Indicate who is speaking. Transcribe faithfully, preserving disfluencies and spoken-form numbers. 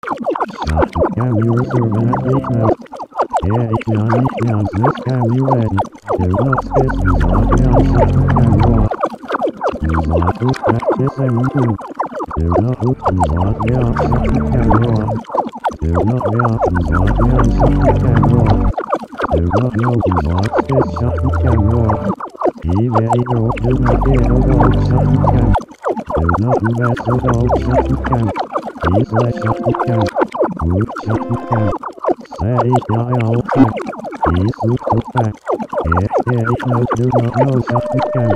Speaker 1: Shut the camera servant at the house. Yeah, it's on it, Jan's this camera ready. Do not spit me off, Jan, shut the camera. You want to practice and do. Do not hook me off, Jan, shut the camera. Do not react me off, Jan, shut the camera. Do not know me off, spit, shut the camera. Even if you do not get a dog, shut the camera. Do not mess a dog, shut the camera. Please let shut the camera. Good, shut the camera. Say it, I all back. Please look back. Yeah, yeah, no, do not know, shut the camera.